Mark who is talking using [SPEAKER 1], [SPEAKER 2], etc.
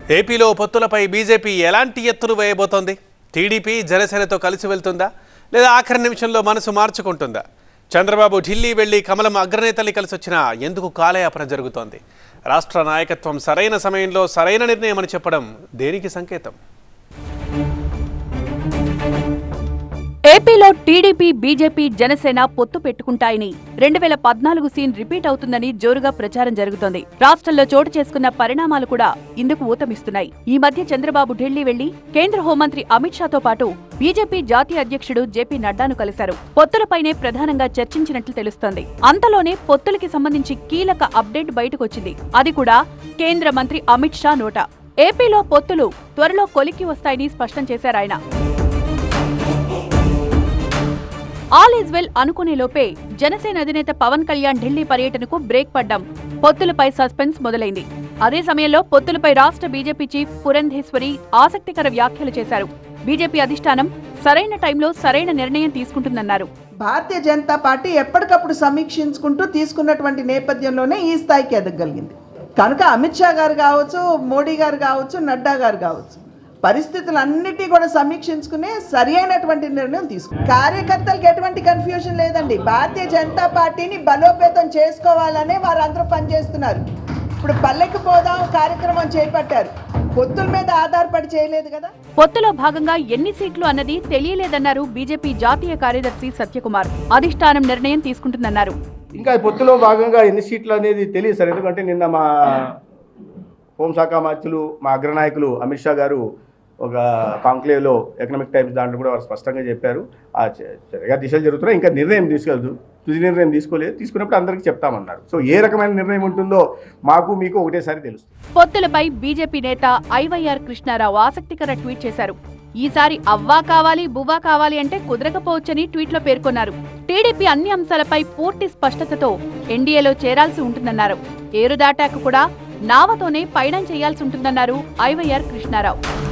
[SPEAKER 1] ఏపీలో పొత్తులపై బీజేపీ ఎలాంటి ఎత్తులు వేయబోతోంది? టీడీపీ జనసేనతో కలిసి వెళ్తుందా లేదా ఆఖరి నిమిషంలో మనసు మార్చుకుంటుందా? చంద్రబాబు ఢిల్లీ వెళ్లి కమలం అగ్రనేతల్ని కలిసి వచ్చినా ఎందుకు కాలయాపన జరుగుతోంది? రాష్ట్ర నాయకత్వం సరైన సమయంలో సరైన నిర్ణయం అని చెప్పడం దేనికి సంకేతం?
[SPEAKER 2] ఏపీలో టీడీపీ బీజేపీ జనసేన పొత్తు పెట్టుకుంటాయని 2014 సీన్ రిపీట్ అవుతుందని జోరుగా ప్రచారం జరుగుతోంది. రాష్ట్రంలో చోటు చేసుకున్న పరిణామాలు కూడా ఇందుకు ఊతమిస్తున్నాయి. ఈ మధ్య చంద్రబాబు ఢిల్లీ వెళ్లి కేంద్ర హోంమంత్రి అమిత్ షాతో పాటు బీజేపీ జాతీయ అధ్యక్షుడు జేపీ నడ్డాను కలిశారు. పొత్తులపైనే ప్రధానంగా చర్చించినట్లు తెలుస్తోంది. అంతలోనే పొత్తులకి సంబంధించి కీలక అప్డేట్ బయటకొచ్చింది. అది కూడా కేంద్ర మంత్రి అమిత్ షా నోట. ఏపీలో పొత్తులు త్వరలో కొలిక్కి వస్తాయని స్పష్టం చేశారాయన. ఆల్ ఈజ్ వెల్ అనుకునే లోపే జనసేన అధినేత పవన్ కళ్యాణ్ ఢిల్లీ పర్యటనకు బ్రేక్ పడ్డం పొత్తులపై సస్పెన్స్ మొదలైంది. అదే సమయంలో పొత్తులపై రాష్ట్ర బీజేపీ చీఫ్ పురంధేశ్వరి ఆసక్తికర వ్యాఖ్యలు చేశారు. బీజేపీ అధిష్టానం సరైన టైంలో సరైన నిర్ణయం తీసుకుంటుందన్నారు.
[SPEAKER 3] భారతీయ జనతా పార్టీ ఎప్పటికప్పుడు సమీక్షించుకుంటూ తీసుకున్నటువంటి నేపథ్యంలోనే ఈ స్థాయికి ఎదగలిగింది. కనుక అమిత్ షా గారు కావచ్చు, మోడీ గారు కావచ్చు, నడ్డా గారు కావచ్చు, పరిస్థితులన్నిటి కూడా సమీక్షించుకునే సరి అయినటువంటి నిర్ణయం తీసుకున్నారు. కార్యకర్తలకు ఎటువంటి కన్ఫ్యూజన్ లేదండి. భారతీయ జనతా పార్టీని బలోపేతం చేసుకోవాలనే వారందరూ పనిచేస్తున్నారు. ఇప్పుడు పల్లెకి పోదాం కార్యక్రమం చేపట్టారు. పొత్తుల మీద ఆధారపడి చేయలేదు కదా.
[SPEAKER 2] పొత్తులో భాగంగా ఎన్ని సీట్లు అన్నది తెలియలేదన్నారు బీజేపీ జాతీయ కార్యదర్శి సత్యకుమార్. అధిష్టానం నిర్ణయం తీసుకుంటుందన్నారు.
[SPEAKER 4] ఇంకా పొత్తులో భాగంగా ఎన్ని సీట్లు అనేది తెలియదు సార్. ఎందుకంటే నిన్న మా హోంశాఖ మంత్రులు, మా అగ్రనాయకులు అమిత్ షా గారు ఒక కాంక్లేవ్లో ఎకనామిక్ టైమ్స్ దాంట్లో కూడా వారు స్పష్టంగా చెప్పారు. సరిగా దిశలు జరుగుతున్నాయి, ఇంకా నిర్ణయం తీసుకెళ్తూ తుది నిర్ణయం తీసుకోలేదు. తీసుకున్నప్పుడు అందరికీ చెప్తామన్నారు. సో ఏ రకమైన నిర్ణయం ఉంటుందో మాకు మీకు ఒకటేసారి తెలుస్తుంది.
[SPEAKER 2] పొత్తులపై బీజేపీ నేత ఐవైఆర్ కృష్ణారావు ఆసక్తికర ట్వీట్ చేశారు. ఈసారి అవ్వా కావాలి బువ్వా కావాలి అంటే కుదరకపోవచ్చని ట్వీట్లో పేర్కొన్నారు. టీడీపీ అన్ని అంశాలపై పూర్తి స్పష్టతతో ఎన్డీఏలో చేరాల్సి ఉంటుందన్నారు. ఏరు దాటాక కూడా నావతోనే పయనం చేయాల్సి ఉంటుందన్నారు ఐవైఆర్ కృష్ణారావు.